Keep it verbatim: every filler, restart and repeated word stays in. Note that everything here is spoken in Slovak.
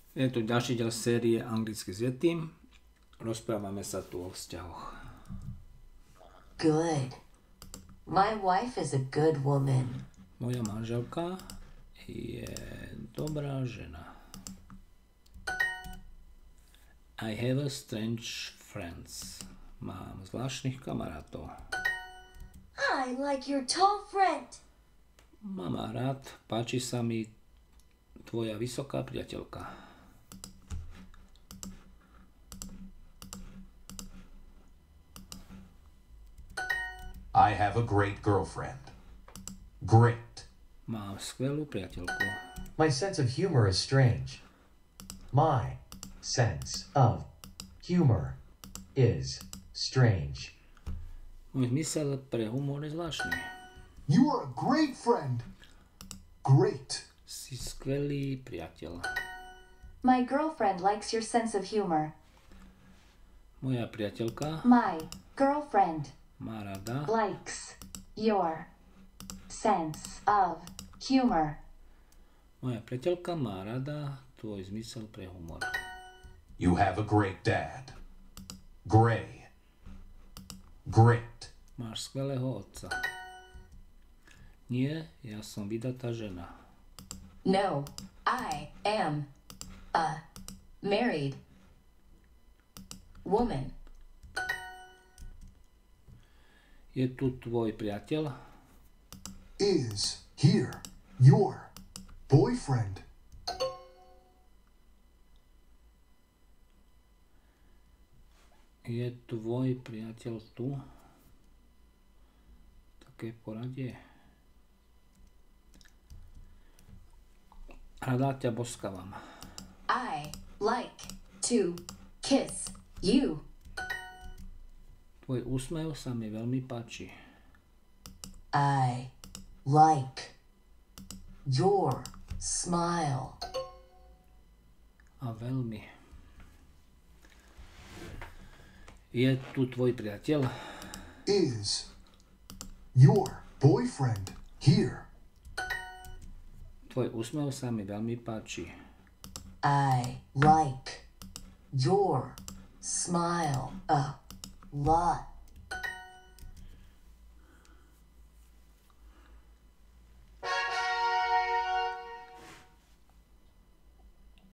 Je tu ďalší diel série anglicky s Yetim. Rozprávame sa tu o vzťahoch. Good. My wife is a good woman. Moja manželka je dobrá žena. I have a strange friends. Mám zvláštnych kamarátov. I like your tall friend. Mám rád, páči sa mi tvoja vysoká priateľka. I have a great girlfriend. Great. Mám skvelú priateľku. My sense of humor is strange. My sense of humor is strange. Môj zmysel pre humor je zvláštny. You are a great friend. Great. Si skvelý priateľ. My girlfriend likes your sense of humor. Moja priateľka My girlfriend má rada likes your sense of humor. Moja priateľka má rada tvoj zmysel pre humor. You have a great dad. Gray. Great. Máš skvelého otca. Nie, ja som vydatá žena. No, I am a married woman. Je tu tvoj priateľ? Is here your boyfriend? Je tvoj priateľ tu? Také poradie. Rada ťa boskávam. I like to kiss you. Tvoj úsmev sa mi veľmi páči. I like your smile. A veľmi. Je tu tvoj priateľ? Is your boyfriend here? Tvoj úsmev sa mi veľmi páči. I like your smile a lot.